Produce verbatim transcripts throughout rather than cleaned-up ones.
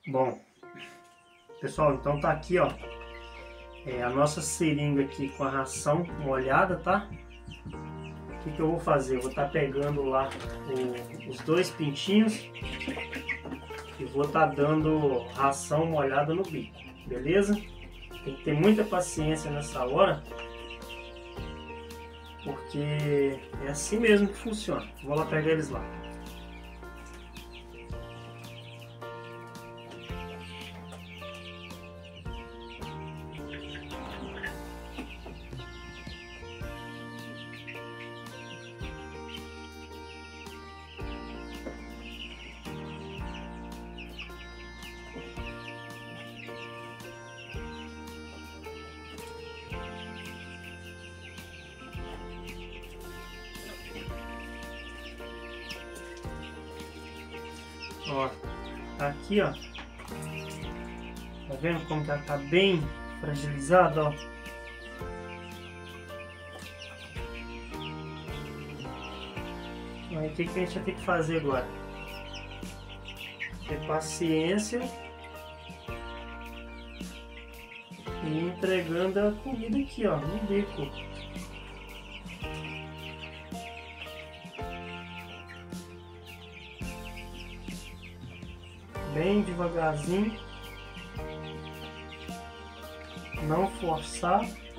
Bom, pessoal, então tá aqui, ó, é a nossa seringa aqui com a ração molhada, tá? O que que eu vou fazer? Eu vou estar tá pegando lá o, os dois pintinhos e vou estar tá dando ração molhada no bico, beleza? Tem que ter muita paciência nessa hora, porque é assim mesmo que funciona. Vou lá pegar eles lá. Ó, tá aqui, ó. Tá vendo como que ela tá bem fragilizada, ó. Aí o que que a gente vai ter que fazer agora? Ter paciência e entregando a comida aqui, ó, no bico. Bem devagarzinho, não forçar.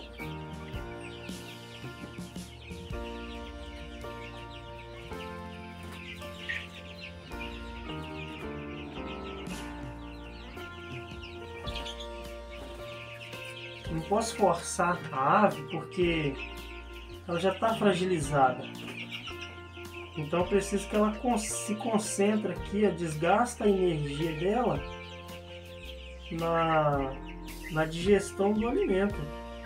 Não posso forçar a ave porque ela já está fragilizada. Então eu preciso que ela se concentre aqui, ó, desgasta a energia dela na, na digestão do alimento.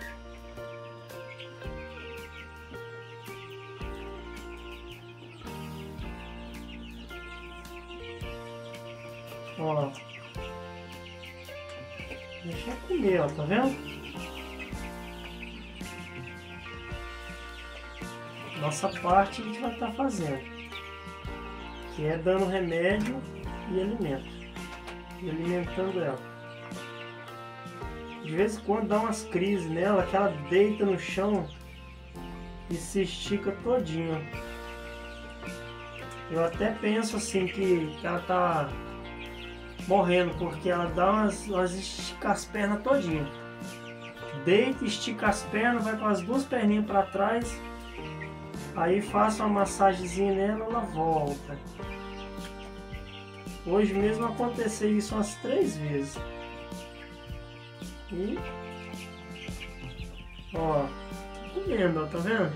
Ó, deixa eu comer, ó, tá vendo? Nossa parte a gente vai estar fazendo, que é dando remédio e alimento, e alimentando ela. De vez em quando dá umas crises nela, que ela deita no chão e se estica todinho. Eu até penso assim que, que ela tá morrendo, porque ela dá umas, umas estica as pernas todinho. Deita, estica as pernas, vai com as duas perninhas para trás. Aí faço uma massagenzinha nela, ela volta. Hoje mesmo aconteceu isso umas três vezes. E ó, tô comendo, ó, tá vendo?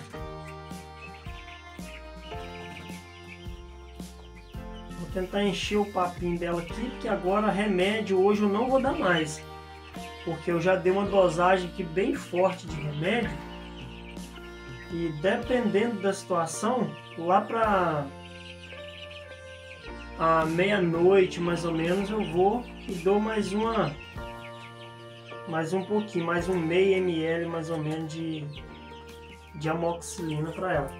Vou tentar encher o papinho dela aqui, porque agora remédio hoje eu não vou dar mais, porque eu já dei uma dosagem aqui bem forte de remédio. E dependendo da situação, lá para a meia-noite mais ou menos eu vou e dou mais uma, mais um pouquinho, mais um meio ml mais ou menos de, de amoxicilina para ela.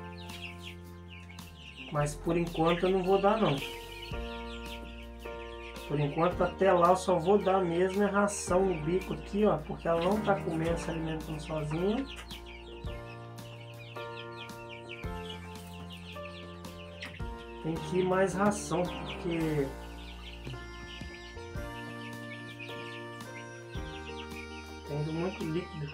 Mas por enquanto eu não vou dar não. Por enquanto até lá eu só vou dar mesmo a ração no bico aqui, ó, porque ela não está comendo, se alimentando sozinha. Tem que ir mais ração, porque tem indo muito líquido.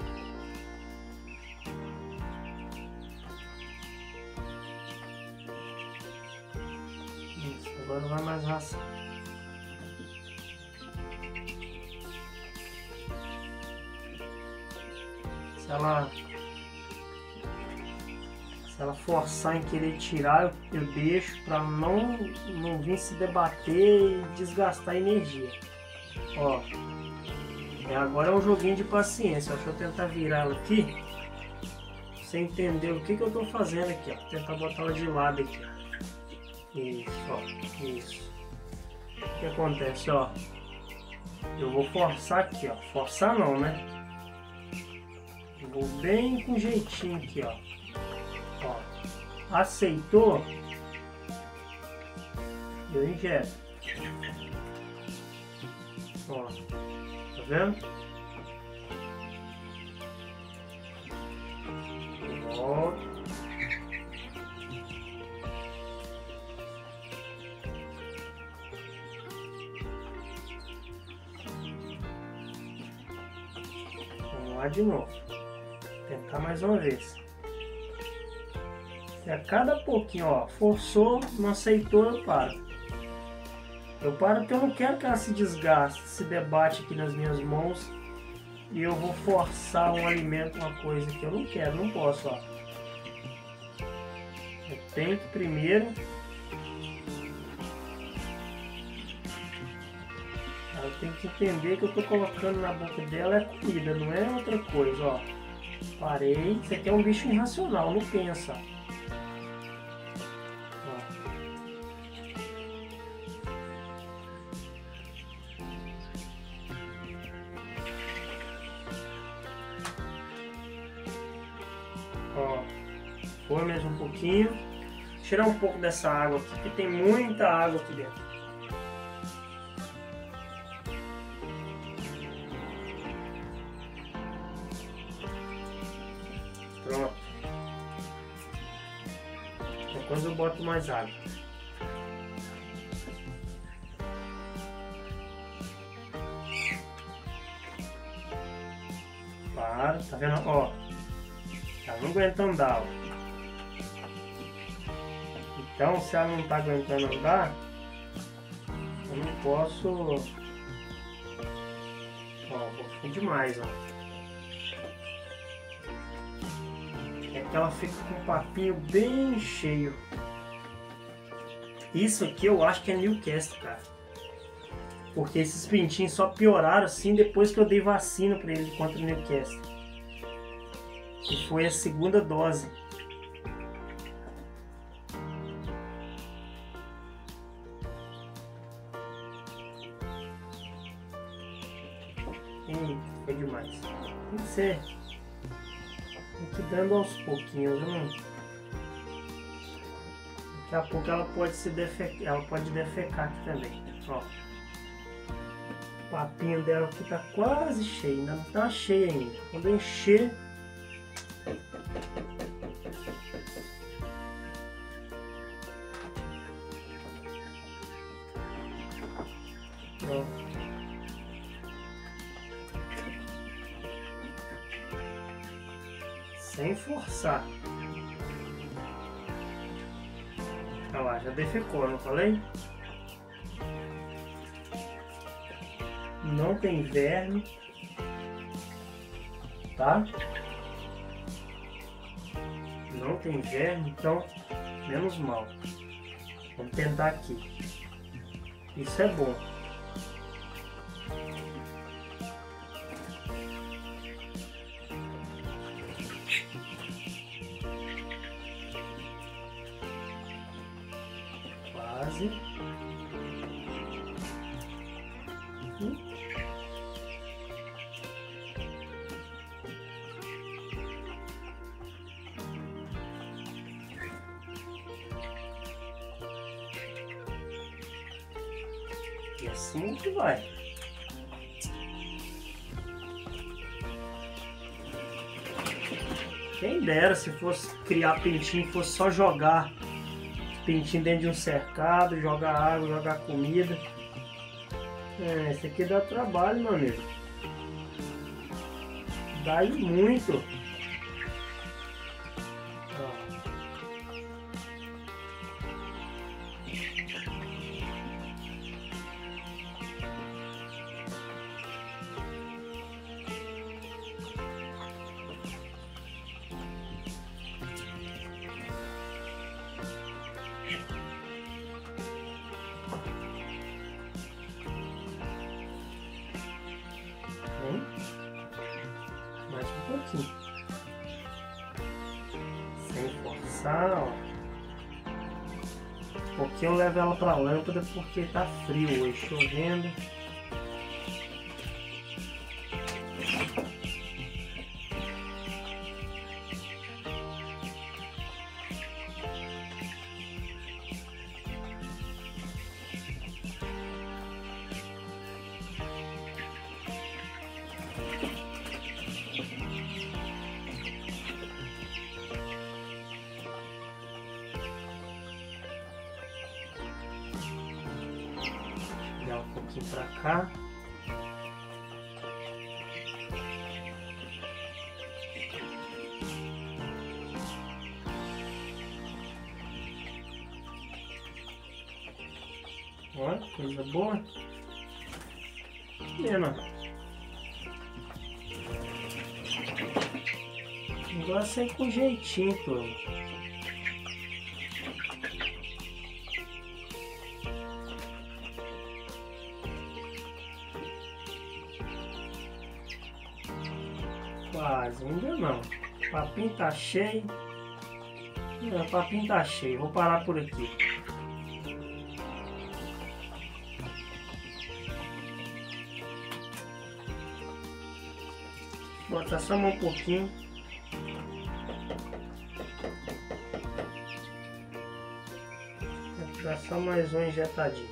Isso, agora vai mais ração. Se ela Se ela forçar em querer tirar, eu, eu deixo para não, não vir se debater e desgastar energia. Ó, é, agora é um joguinho de paciência. Deixa eu tentar virar ela aqui, pra você entender o que, que eu tô fazendo aqui. Ó. Vou tentar botar ela de lado aqui. Ó. Isso, ó, isso. O que acontece, ó? Eu vou forçar aqui, ó. Forçar não, né? Eu vou bem com jeitinho aqui, ó. Ó, aceitou, eu injeto. Ó, tá vendo? Ó. Vamos lá de novo. Tentar mais uma vez. Se a cada pouquinho, ó, forçou, não aceitou, eu paro. Eu paro porque eu não quero que ela se desgaste, se debate aqui nas minhas mãos e eu vou forçar um alimento, uma coisa que eu não quero, não posso, ó. Eu tenho que primeiro ela tem que entender que eu tô colocando na boca dela é comida, não é outra coisa, ó. Parei, isso aqui é um bicho irracional, não pensa. Ó, foi mesmo um pouquinho. Tirar um pouco dessa água aqui, porque tem muita água aqui dentro. Pronto. Depois eu boto mais água. Para, tá vendo? Ó. Ela não aguenta andar, ó. Então, se ela não tá aguentando andar, eu não posso... Ó, vou demais, ó. É que ela fica com um papinho bem cheio. Isso aqui eu acho que é Newcastle, cara. Porque esses pintinhos só pioraram assim depois que eu dei vacina pra eles contra o Newcastle. E foi a segunda dose. Eita, foi demais. Tem que ser. Tem que ir dando aos pouquinhos, não? Daqui a pouco ela pode se defecar, ela pode defecar aqui também. Ó. O papinho dela aqui tá quase cheio, ainda não tá cheio ainda. Quando encher, ó. Sem forçar. Olha lá, já defecou, não falei? Não tem verme, tá? Não tem verme, então menos mal. Vamos tentar aqui. Isso é bom. Quase. Hum. E assim que vai. Quem dera se fosse criar pintinho, fosse só jogar pintinho dentro de um cercado, jogar água, jogar comida. É, esse aqui dá trabalho, meu amigo. Dá e muito. Mais um pouquinho. Sem forçar, ó. Um pouquinho eu levo ela pra lâmpada porque tá frio hoje, chovendo. pouquinho pra cá. Olha, coisa boa. Pena. O negócio é com jeitinho, pô. Quase, ainda não. O papinho tá cheio. Não, o papinho tá cheio. Vou parar por aqui. Botar só um pouquinho. Vou dar só mais um injetadinho.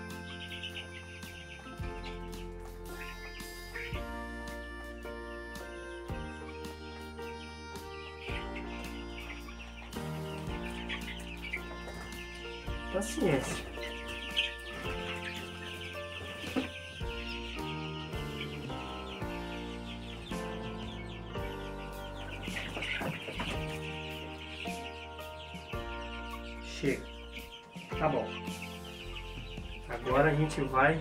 Paciência. Chega. Tá bom. Agora a gente vai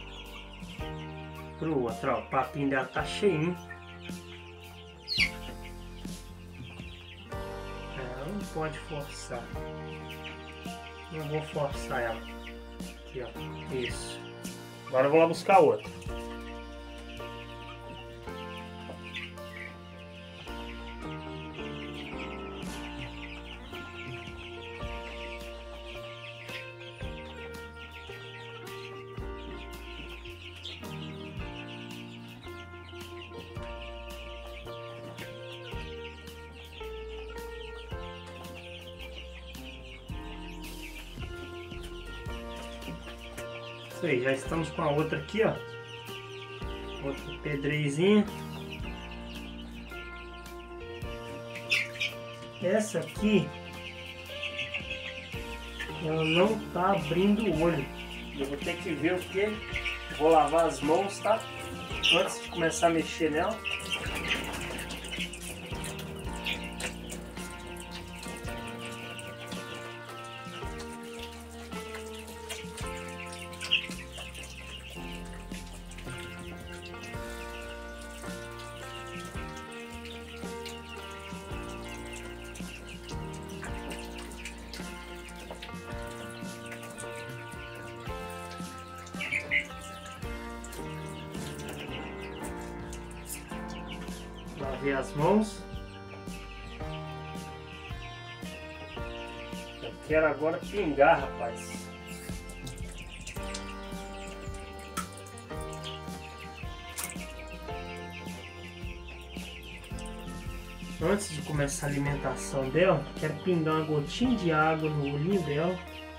pro outro, ó. O papinho dela tá cheinho. É, não pode forçar. Não vou forçar ela. Aqui, ó. Isso. Agora eu vou lá buscar outra. Isso aí, já estamos com a outra aqui, ó. Outro pedreizinho. Essa aqui, ela não tá abrindo o olho. Eu vou ter que ver o que. Vou lavar as mãos, tá? Antes de começar a mexer nela. Lavei as mãos. Eu quero agora pingar, rapaz. Antes de começar a alimentação dela, quero pingar uma gotinha de água no olhinho dela.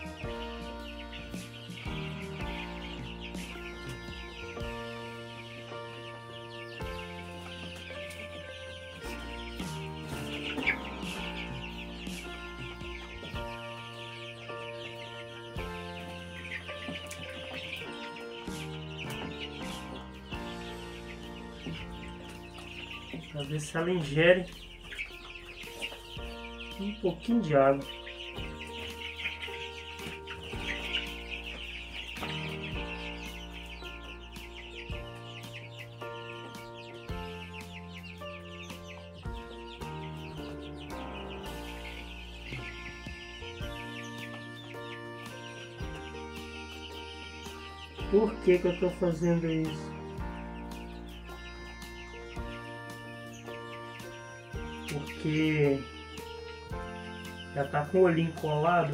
Para ver se ela ingere um pouquinho de água. Por que que eu estou fazendo isso? Porque já tá com o olhinho colado,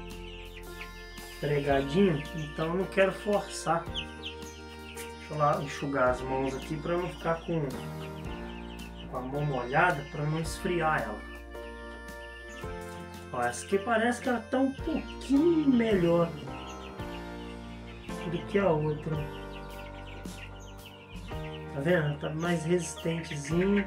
pregadinho, então eu não quero forçar. Deixa eu lá enxugar as mãos aqui para não ficar com, com a mão molhada, para não esfriar ela. Ó, essa aqui parece que ela tá um pouquinho melhor do que a outra. Tá vendo? Ela tá mais resistentezinha.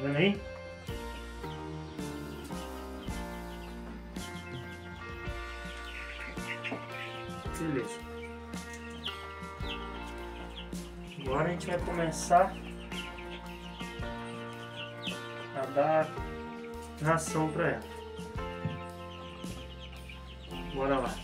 vendo aí? Beleza. Agora a gente vai começar a dar ração para ela. Bora lá.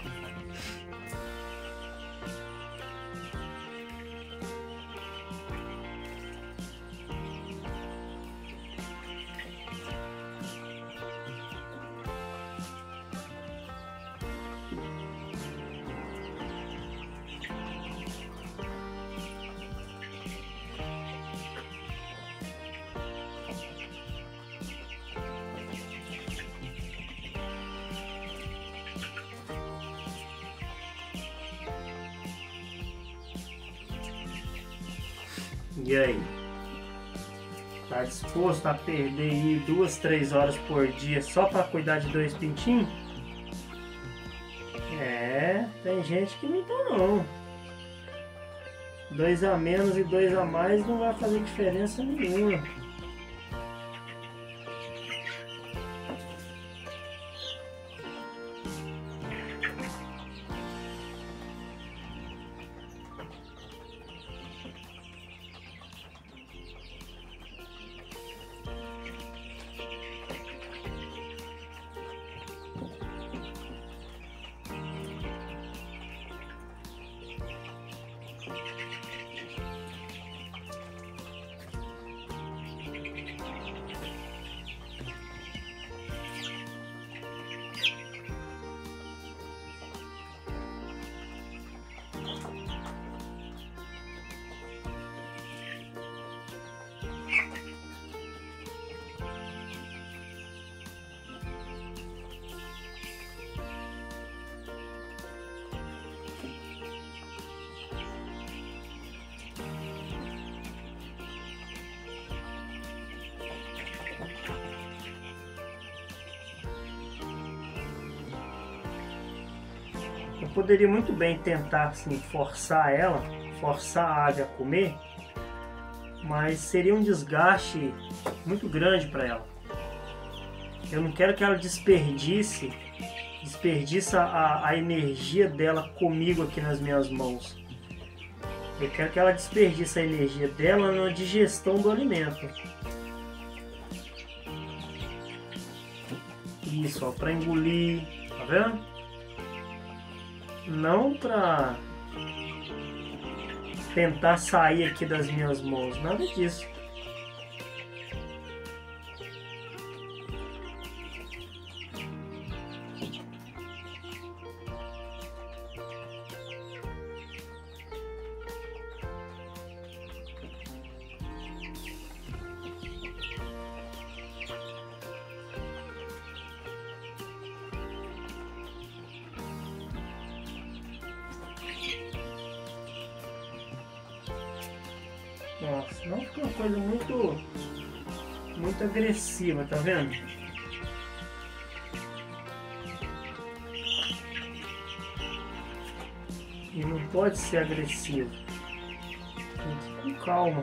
E aí? Tá disposto a perder aí duas, três horas por dia só para cuidar de dois pintinhos? É, tem gente que não tá não. Dois a menos e dois a mais não vai fazer diferença nenhuma. Eu poderia muito bem tentar assim, forçar ela, forçar a ave a comer, mas seria um desgaste muito grande para ela. Eu não quero que ela desperdice, desperdice a, a energia dela comigo aqui nas minhas mãos. Eu quero que ela desperdice a energia dela na digestão do alimento. Isso, ó, para engolir, tá vendo? Não para tentar sair aqui das minhas mãos, nada disso. Nossa, não fica uma coisa muito, muito agressiva, tá vendo? E não pode ser agressivo. Tem que ir com calma.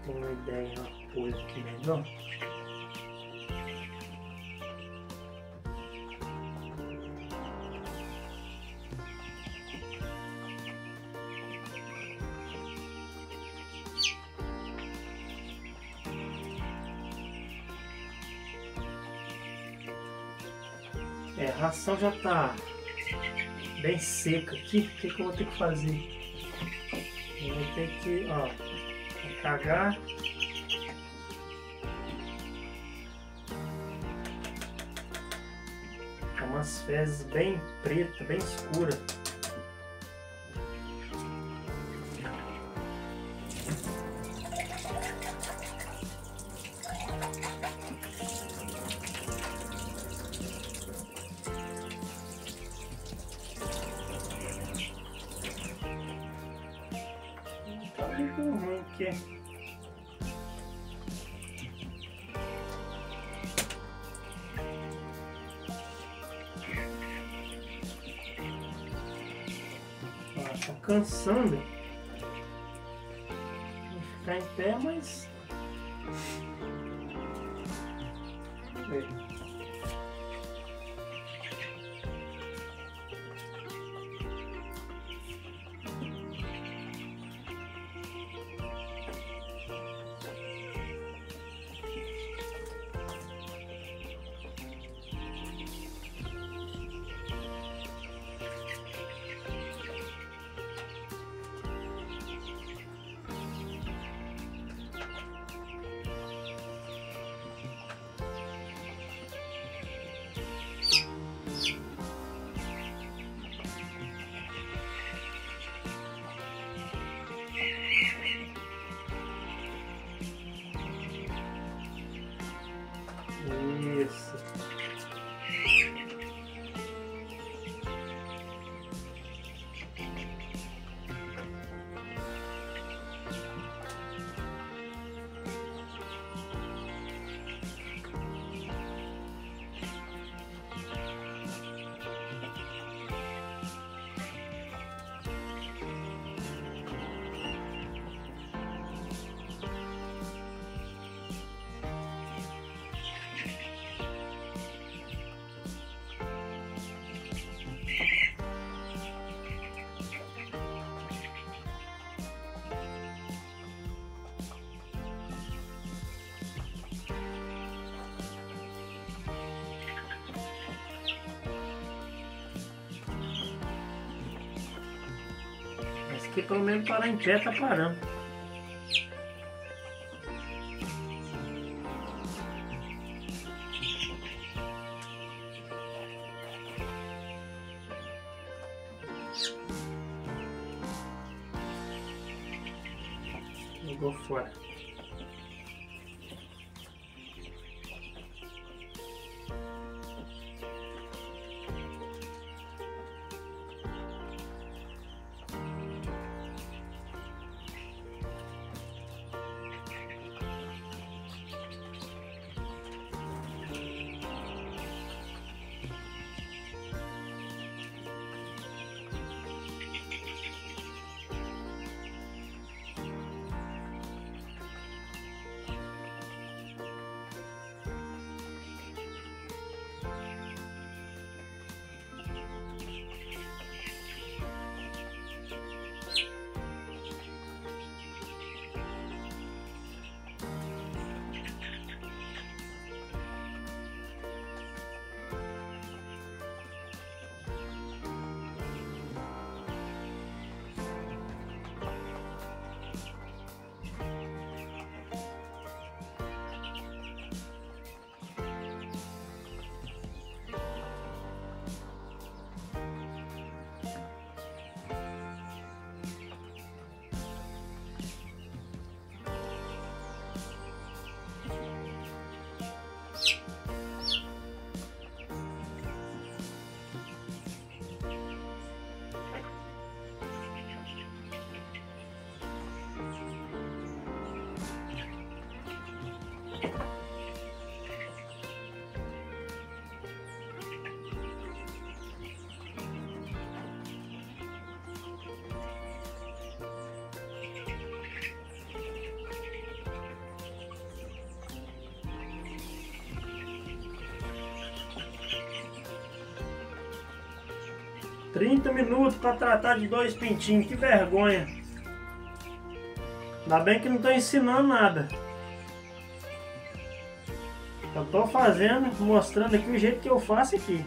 ter uma ideia, uma coisa aqui melhor. É, a ração já tá bem seca aqui. O que, que eu vou ter que fazer? Eu vou ter que, ó, cagar. Tá umas fezes bem pretas, bem escuras. Muito ruim que tá cansando de ficar em pé, mas é. Isso. Aqui pelo menos parar em pé tá parando. Jogou fora. trinta minutos para tratar de dois pintinhos, que vergonha. Ainda bem que não estou ensinando nada. Eu estou fazendo, mostrando aqui o jeito que eu faço aqui.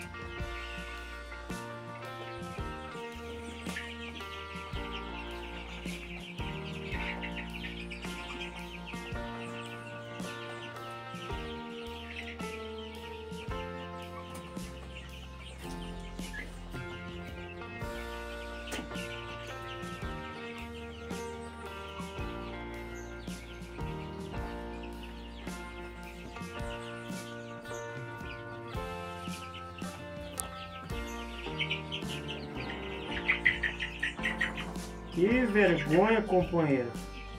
Que vergonha, companheiro.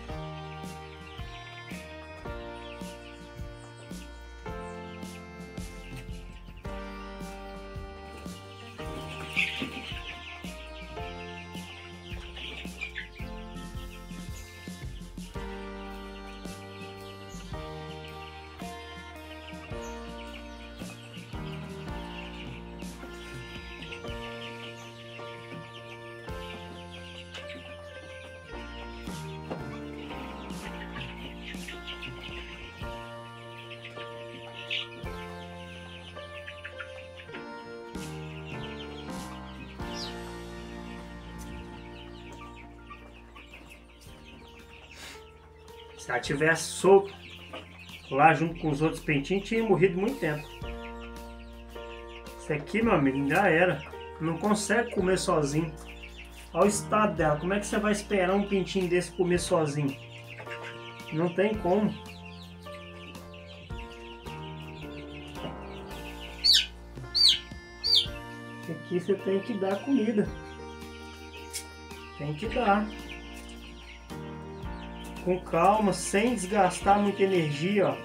Se ela tivesse solto lá junto com os outros pintinhos, tinha morrido muito tempo. Isso aqui, meu amigo, já era. Não consegue comer sozinho. Olha o estado dela. Como é que você vai esperar um pintinho desse comer sozinho? Não tem como. Aqui você tem que dar comida. Tem que dar. Com calma, sem desgastar muita energia, ó.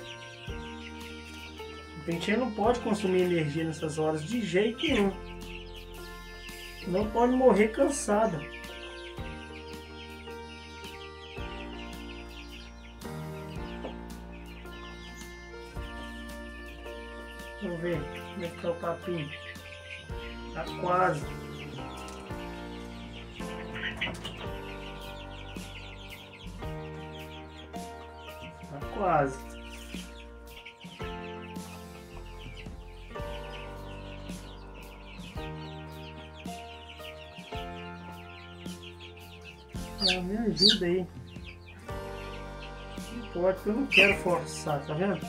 O pintinho não pode consumir energia nessas horas de jeito nenhum. Não pode morrer cansada. Vamos ver como é que tá o papinho. Tá quase. Quase. Ah, me ajuda aí. Não pode, porque eu não quero forçar, tá vendo?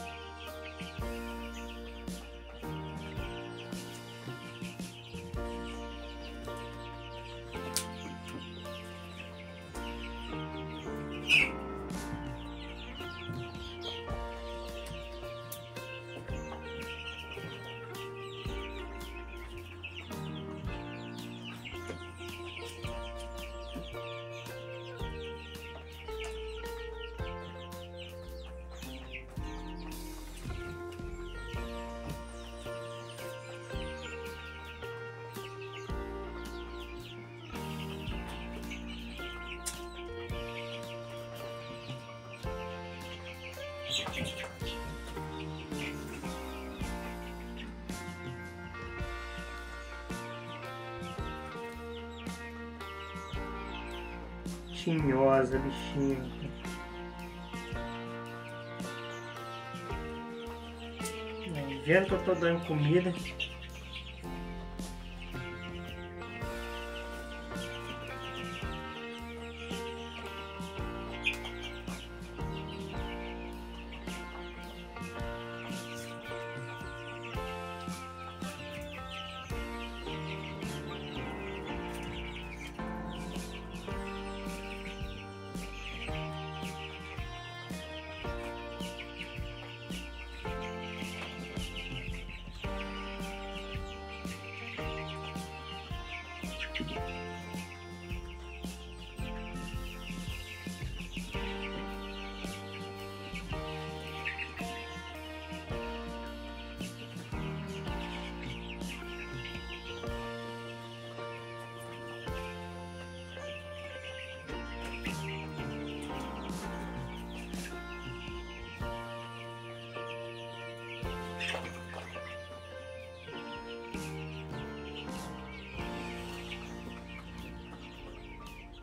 Tinhosa, bichinho. Vendo que eu tô dando comida.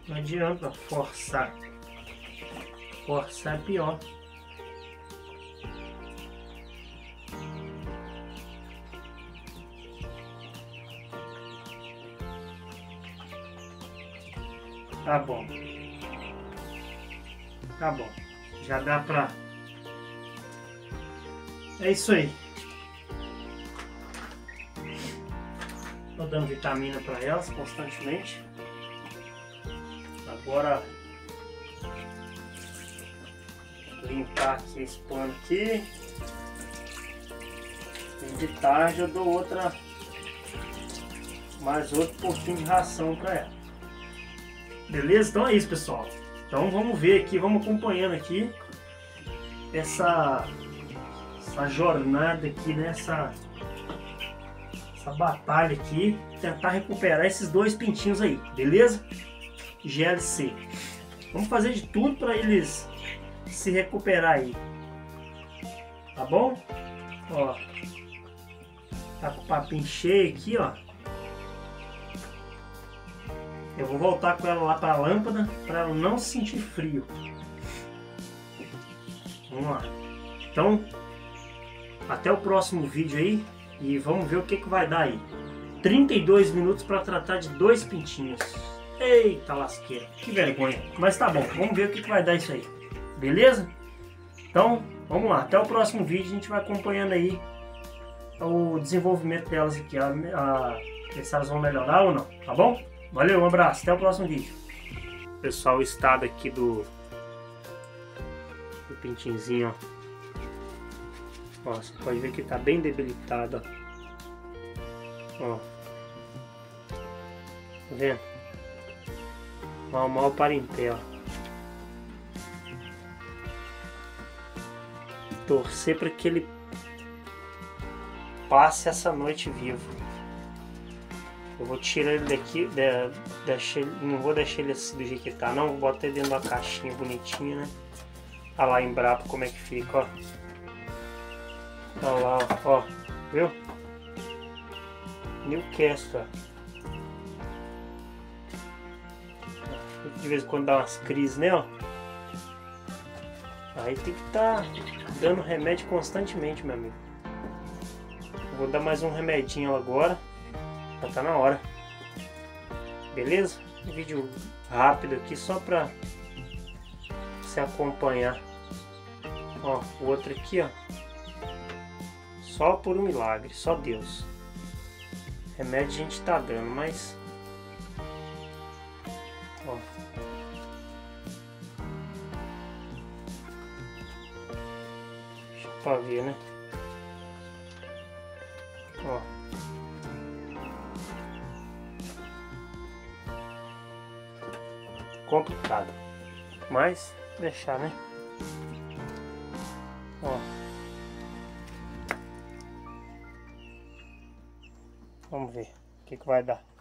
Não adianta forçar. Forçar é pior. Tá bom. Tá bom. Já dá pra... É isso aí. Tô dando vitamina para elas constantemente. Agora limpar aqui esse pano aqui. E de tarde eu dou outra, mais outro pouquinho de ração para ela. Beleza? Então é isso, pessoal. Então vamos ver aqui, vamos acompanhando aqui essa, essa jornada aqui, nessa essa batalha aqui, tentar recuperar esses dois pintinhos aí, beleza? G L C. Vamos fazer de tudo para eles se recuperar aí, tá bom? Ó, tá com o papinho cheio aqui, ó. Eu vou voltar com ela lá para a lâmpada para ela não sentir frio. Vamos lá. Então, até o próximo vídeo aí e vamos ver o que que vai dar aí. trinta e dois minutos para tratar de dois pintinhos. Eita lasqueira, que vergonha. Mas tá bom, vamos ver o que que vai dar isso aí. Beleza? Então, vamos lá. Até o próximo vídeo a gente vai acompanhando aí o desenvolvimento delas aqui. A, a, ver se elas vão melhorar ou não, tá bom? Valeu, um abraço, até o próximo vídeo. Pessoal, o estado aqui do, do pintinzinho, ó. Ó, você pode ver que tá bem debilitado, ó. Ó. Tá vendo? Mal, mal para em pé, ó. Torcer para que ele passe essa noite vivo. Eu vou tirar ele daqui, de, deixar, não vou deixar ele assim do jeito que tá, não. Vou botar ele dentro da caixinha bonitinha, né? Olha lá em Embrapa como é que fica, ó. Olha lá, ó, ó. Viu? Newcastle, ó. De vez em quando dá umas crises, né, ó. Aí tem que estar tá dando remédio constantemente, meu amigo. Eu vou dar mais um remedinho agora. Já tá na hora. Beleza? Um vídeo rápido aqui só pra você acompanhar. Ó, o outro aqui, ó. Só por um milagre, só Deus. Remédio a gente tá dando, mas... Ó. Deixa pra ver, né? Ó. Complicado, mas deixar, né? Ó, vamos ver o que que vai dar.